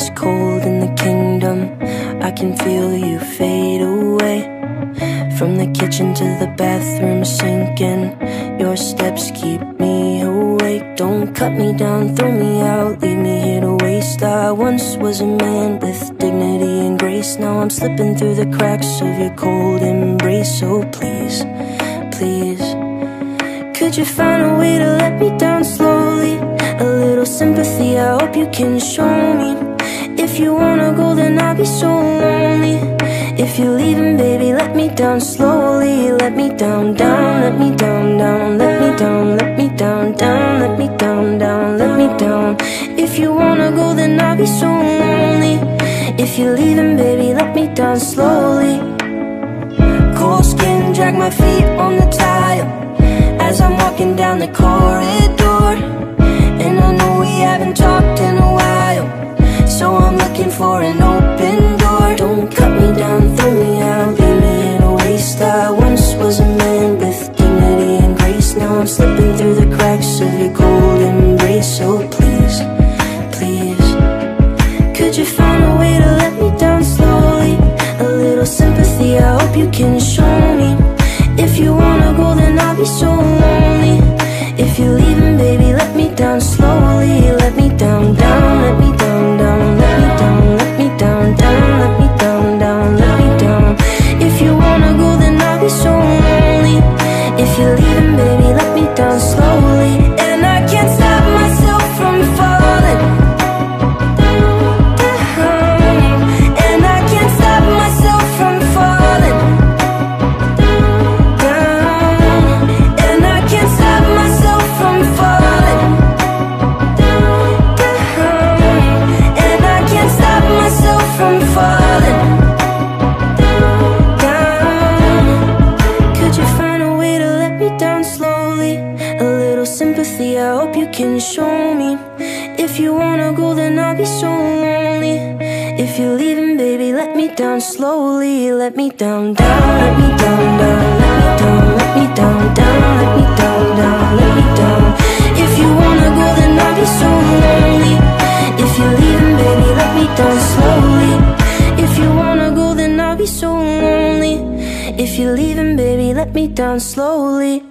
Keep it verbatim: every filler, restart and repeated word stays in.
ice cold in the kingdom. I can feel you fade away. From the kitchen to the bathroom sinking, your steps keep me awake. Don't cut me down, throw me out, leave me here to waste. I once was a man with dignity and grace. Now I'm slipping through the cracks of your cold embrace. So please, please, could you find a way to let me down slowly? A little sympathy, I hope you can show me. If you wanna go, then I'll be so lonely. If you're leaving, baby, let me down slowly. Let me down, down, let me down, down. Let me down, let me down, down. Let me down, down, let me down. If you wanna go, then I'll be so lonely. If you're leaving, baby, let me down slowly. Cold skin, drag my feet on the tile as I'm walking down the corridor. And I know we haven't talked in a while, so I'm looking for an open door. Don't cut me down, throw me out, leave me in a waste. I once was a man with dignity and grace. Now I'm slipping through the cracks of your cold embrace. So please, please, could you find a way to let me down slowly? A little sympathy, I hope you can show me. If you wanna go, then I'll be so lonely. If you're leaving, baby, let me down slowly. Let me down, down, let me down, down. Let me down, let me down, down. Let me down, down, let me down. If you wanna go, then I'll be so lonely. If you're leaving, baby, let me down slowly. And I can't stop myself from falling down. And I can't stop myself from falling down. And I can't stop myself from falling down. And I can't stop myself from falling down. Could you find a way to let me down slowly? A little sympathy, I hope you can show me. If you wanna go, then I'll be so lonely. If you're leaving, baby, let me down slowly. Let me down, down, let me down, down. Let me down, let me down, down. Let me down, down, let me down. If you wanna go, then I'll be so lonely. If you're leaving, baby, let me down slowly. If you wanna go, then I'll be so lonely. If you're leaving, baby, let me down slowly.